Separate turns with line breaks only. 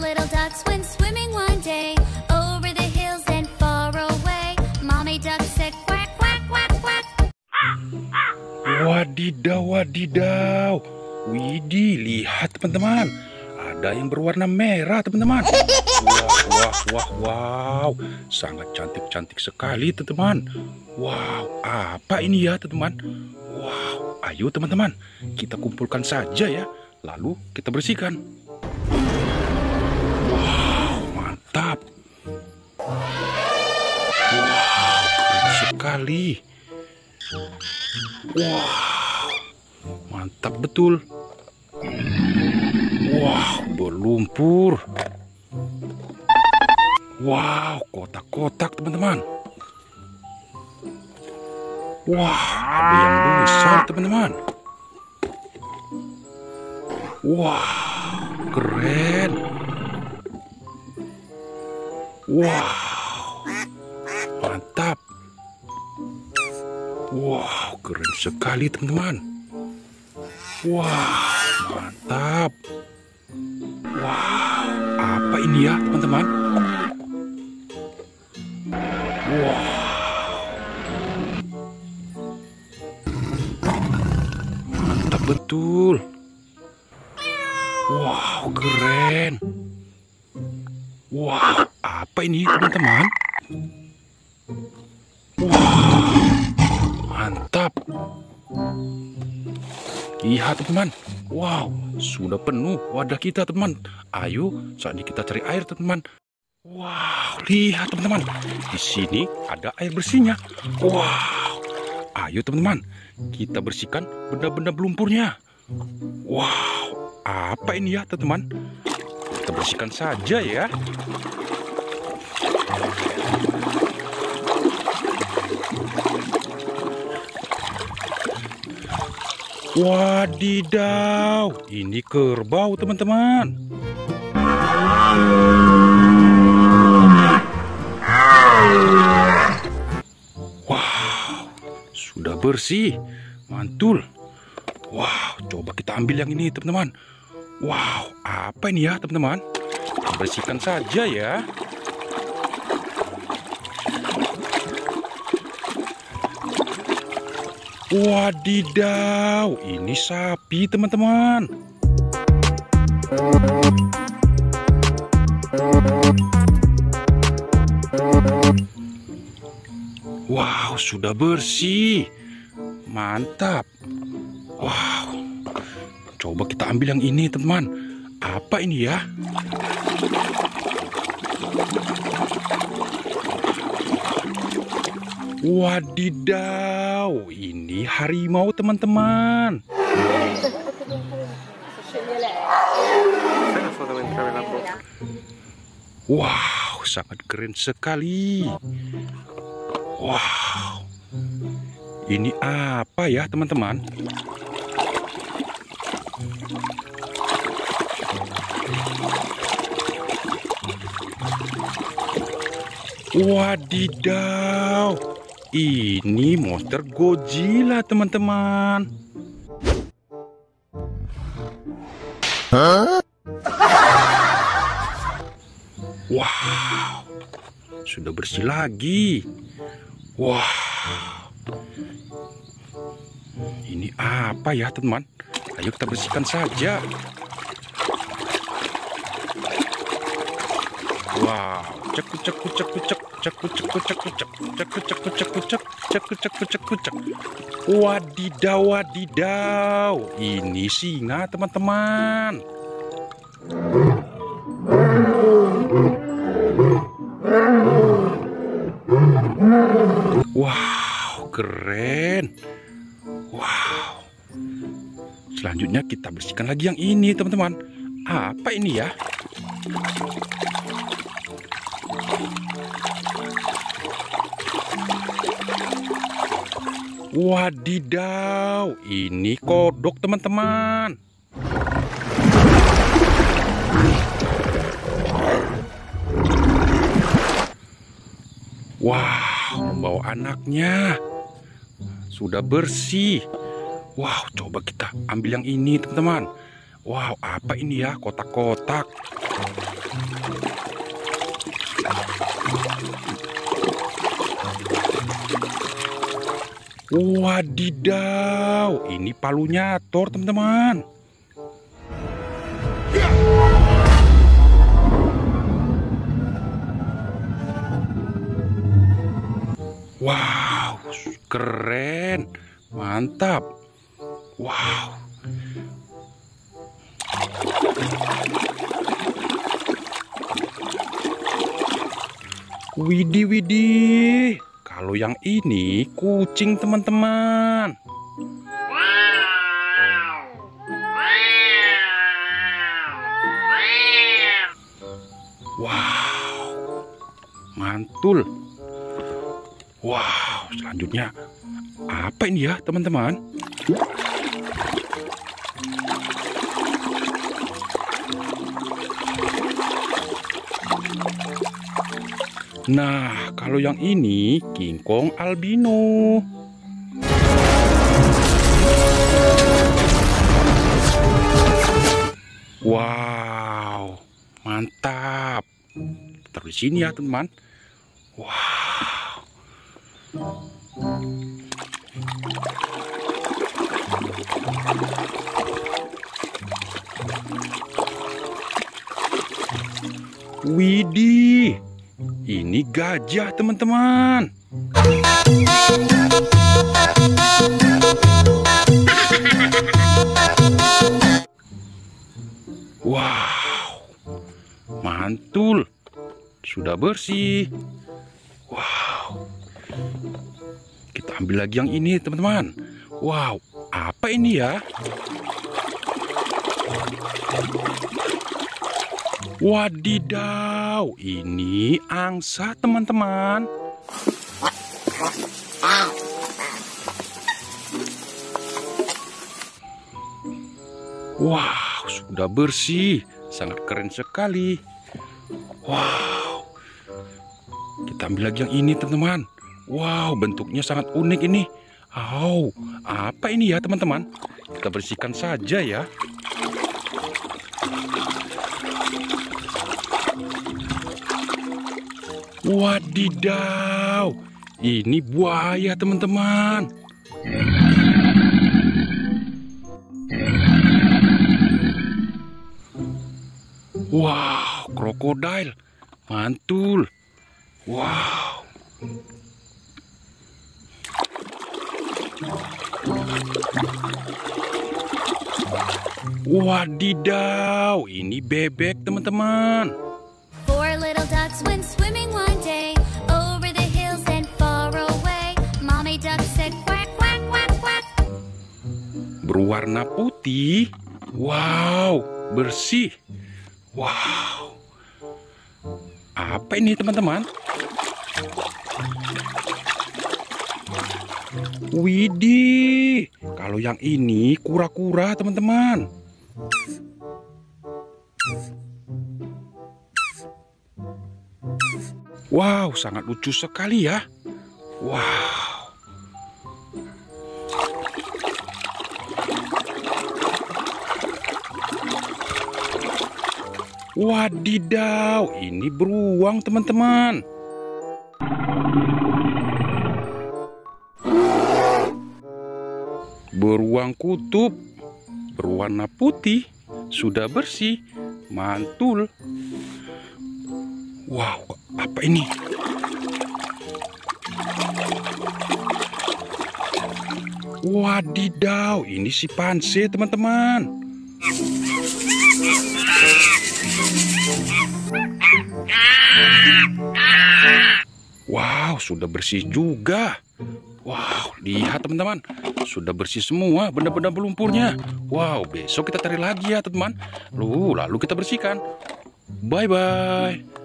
little ducks went swimming one day over the hills and far away. Mommy duck said quack, quack, quack, quack.
Wadidaw, wadidaw. Widih, lihat teman-teman. Ada yang berwarna merah teman-teman. Wah, wah, wah, wow. Sangat cantik-cantik sekali teman-teman. Wow, apa ini ya teman-teman? Wow, ayo teman-teman, kita kumpulkan saja ya. Lalu kita bersihkan. Wow, mantap. Wow, keren sekali. Wow, mantap betul. Wow, berlumpur. Wow, kotak-kotak teman-teman. Wah, ada yang besar teman-teman. Wah, keren. Wow, mantap. Wow, keren sekali teman-teman. Wah, mantap. Wow, apa ini ya teman-teman? Wow. Mantap betul. Wow, keren. Wow, apa ini teman-teman? Wow, mantap. Lihat teman-teman. Wow, sudah penuh wadah kita teman. Ayo, saatnya kita cari air teman-teman. Wow, lihat teman-teman. Di sini ada air bersihnya. Wow. Ayo teman-teman, kita bersihkan benda-benda berlumpurnya. Wow, apa ini ya teman-teman? Kita bersihkan saja ya. Wadidaw, ini kerbau teman-teman. Wow, sudah bersih, mantul. Wow, coba kita ambil yang ini teman-teman. Wow, apa ini ya teman-teman? Kita bersihkan saja ya. Wadidaw, ini sapi teman-teman. Wow, sudah bersih. Mantap. Wow. Coba kita ambil yang ini teman-teman. Apa ini ya? Wadidaw, ini harimau teman-teman. Wow, sangat keren sekali. Wow, ini apa ya teman-teman? Wadidaw, ini monster Godzilla teman-teman. Hah? Wow, sudah bersih lagi. Wow, ini apa ya teman? Ayo kita bersihkan saja. Wow, cek cek cek cek cek cek cek cek cek cek cek cek cek cek cek. Wadidaw, wadidaw, ini singa teman-teman. Wow, keren. Wow. Selanjutnya kita bersihkan lagi yang ini teman-teman. Apa ini ya? Wadidaw, ini kodok teman-teman. Wow, membawa anaknya. Sudah bersih. Wow, coba kita ambil yang ini teman-teman. Wow, apa ini ya? Kotak-kotak. Wadidaw, ini palunya Thor, teman-teman. Wow, keren, mantap. Wow. Widih, widih. Kalau yang ini kucing, teman-teman. Wow, mantul. Wow, selanjutnya apa ini ya, teman-teman? Nah, kalau yang ini King Kong albino. Wow, mantap. Taruh di sini ya, teman. Wow. Widih. Ini gajah, teman-teman. Wow, mantul. Sudah bersih. Wow. Kita ambil lagi yang ini, teman-teman. Wow, apa ini ya? Wadidaw, ini angsa, teman-teman. Wow, sudah bersih. Sangat keren sekali. Wow. Kita ambil lagi yang ini, teman-teman. Wow, bentuknya sangat unik ini. Wow, apa ini ya, teman-teman? Kita bersihkan saja ya. Wadidaw, ini buaya, teman-teman. Wow, krokodil, mantul. Wow. Wadidaw, ini bebek, teman-teman.
Four little ducks went swimming one day over the hills and far away. Mommy duck said quack, quack, quack, quack.
Berwarna putih. Wow, bersih. Wow. Apa ini, teman-teman? Widih. Kalau yang ini kura-kura, teman-teman. Wow, sangat lucu sekali ya. Wow. Wadidaw, ini beruang, teman-teman. Beruang kutub berwarna putih, sudah bersih, mantul. Wow, apa ini? Wadidaw, ini simpanse, teman-teman. Wow, sudah bersih juga. Wow, lihat, teman-teman. Sudah bersih semua benda-benda berlumpurnya. Wow, besok kita cari lagi ya, teman-teman. Lalu kita bersihkan. Bye-bye.